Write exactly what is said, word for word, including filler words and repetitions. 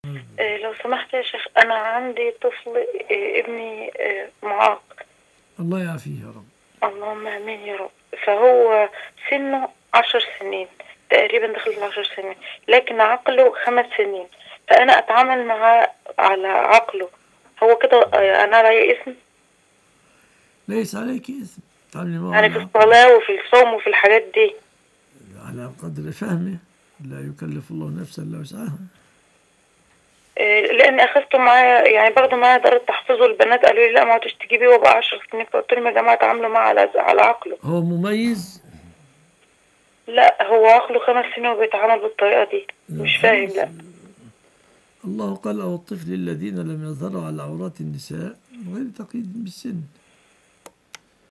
آه لو سمحت يا شيخ، أنا عندي طفل، آه ابني آه معاق. الله يعافيه يا رب. اللهم آمين يا رب. فهو سنه عشر سنين، تقريبا دخل في العشر سنين، لكن عقله خمس سنين. فأنا أتعامل معاه على عقله، هو كده آه أنا علي اسم؟ ليس عليك إثم، تعاملي معه يعني على في عقله، الصلاة وفي الصوم وفي الحاجات دي. على قدر فهمه، لا يكلف الله نفسا إلا وسعها. لان اخذته معايا، يعني باخده معايا دار التحفيظ، والبنات قالوا لي لا ما عدتش تجيبيه وبقى عشر سنين، فقلت لهم يا جماعه اتعاملوا معاه على على عقله. هو مميز؟ لا هو عقله خمس سنين وبيتعامل بالطريقه دي، مش فاهم. خلاص، لا الله قال: أو الطفل الذين لم يظهروا على عورات النساء غير تقييد بالسن.